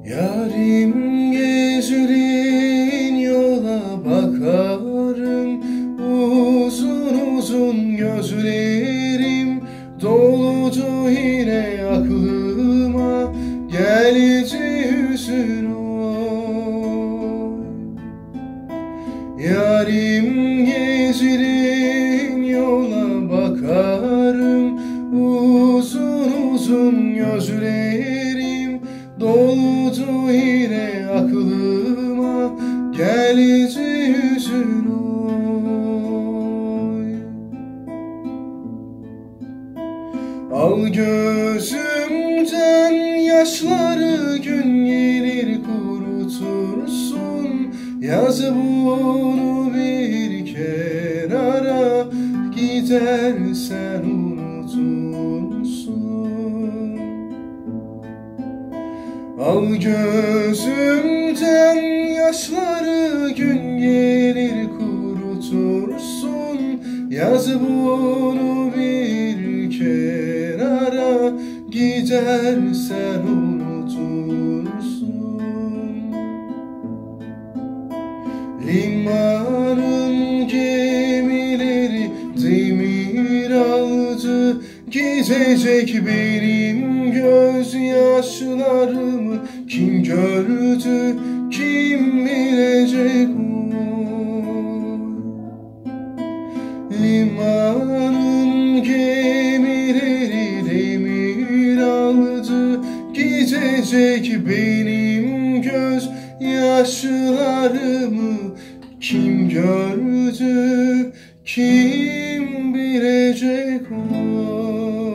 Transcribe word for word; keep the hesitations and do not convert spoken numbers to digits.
Yarim gezdiğin yola bakarım, uzun uzun gözlerim doludu yine aklıma, geldi hüzün oy. Yarim gezdiğin yola bakarım, uzun uzun gözlerim doludu yine aklıma, geldi hüzün oy. Al gözümden yaşları, gün gelir kurutursun. Yaz bunu bir kenara, gidersen unutursun. Al gözümden yaşları, gün gelir kurutursun. Yaz bunu bir kenara, gidersen unutursun. Limanın gemileri demir aldı, gidecek benim gözyaşlarımı kim gördü, kim bilecek o? Limanın gemileri demir aldı, gidecek benim gözyaşlarımı kim gördü, kim bilecek o?